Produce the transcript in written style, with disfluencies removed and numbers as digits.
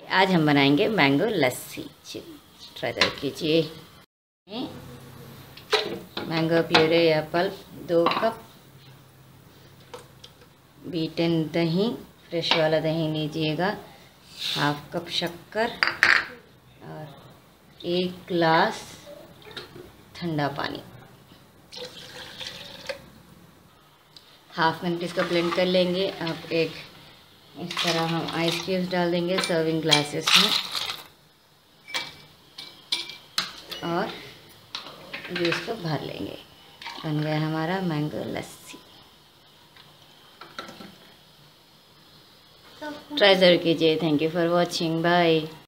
आज हम बनाएंगे मैंगो लस्सी। ट्राई जरूर कीजिए। मैंगो प्यूरे या पल्प 2 कप, बीटन दही, फ्रेश वाला दही लीजिएगा, 1/2 कप शक्कर और 1 गिलास ठंडा पानी। 1/2 मिनट इसको ब्लेंड कर लेंगे। अब एक इस तरह हम आइस क्यूब्स डाल देंगे सर्विंग ग्लासेस में और जूस को भर लेंगे। बन गया हमारा मैंगो लस्सी। ट्राई ज़रूर कीजिए। Thank you for watching. Bye.